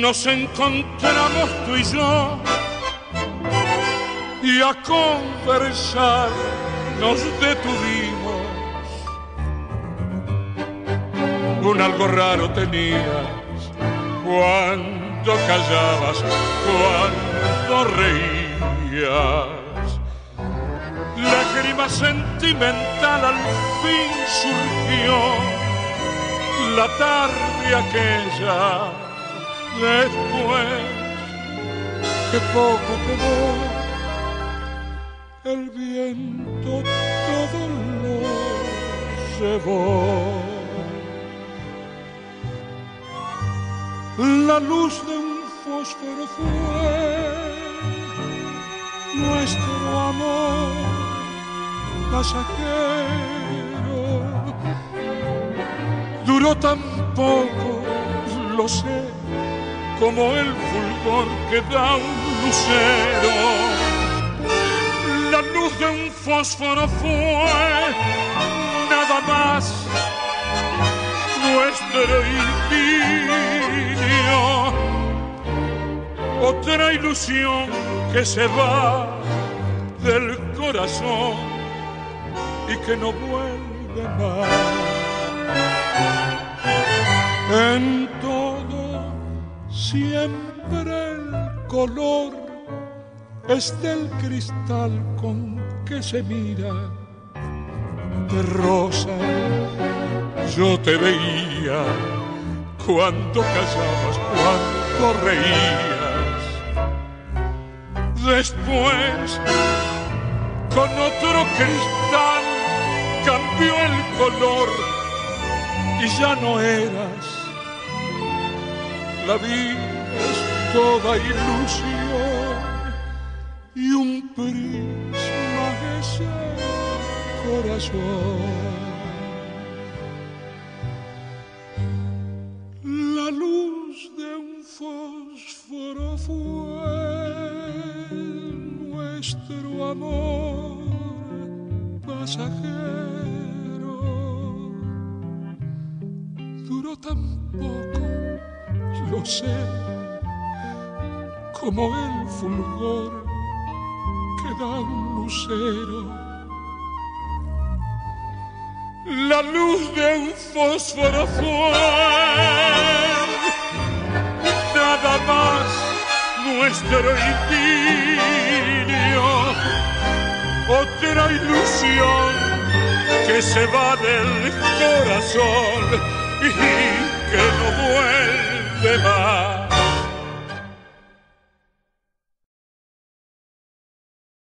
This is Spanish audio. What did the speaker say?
nos encontramos tú y yo y a conversar nos detuvimos. Un algo raro tenías cuando callabas, cuando reías. Lágrima sentimental al fin surgió la tarde aquella, después que poco quedó, el viento todo lo llevó. La luz de un fósforo fue nuestro amor pasajero. Duró tan poco, lo sé, como el fulgor que da un lucero. La luz de un fósforo fue nada más nuestro idilio, otra ilusión que se va del corazón y que no vuelve más. En todo siempre el color es del cristal con que se mira. De rosa yo te veía cuando callabas, cuando reías. Después, con otro cristal, cambió el color y ya no eras. La vida es toda ilusión y un prisma es el corazón. La luz de un fósforo fue nuestro amor pasajero. Duró tan poco, lo sé, como el fulgor que da un lucero. La luz de un fósforo fue nada más nuestro idilio, otra ilusión que se va del corazón y que no vuelve más.